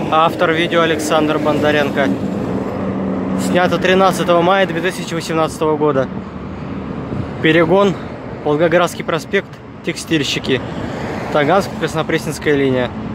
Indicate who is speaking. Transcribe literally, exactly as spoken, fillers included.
Speaker 1: Автор видео Александр Бондаренко. Снято тринадцатого мая две тысячи восемнадцатого года. Перегон, Волгоградский проспект, текстильщики. Таганско-Краснопресненская линия.